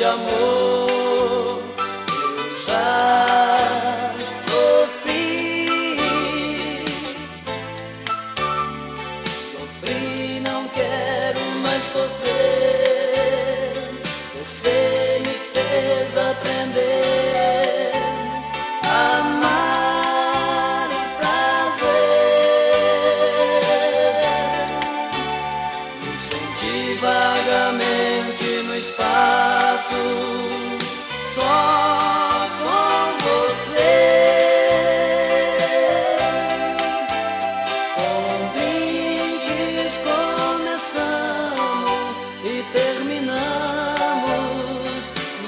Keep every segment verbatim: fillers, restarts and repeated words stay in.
amor eu já sofri. Sofri, não quero mais sofrer. Você me fez aprender a amar o prazer. Me senti vagamente no espaço, só com você, com drinks começamos e terminamos no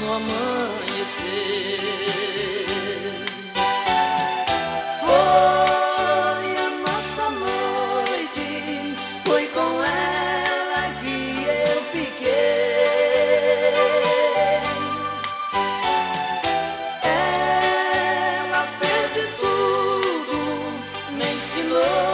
amanhecer. Foi a nossa noite, foi com ela que eu fiquei. Ela fez de tudo, me ensinou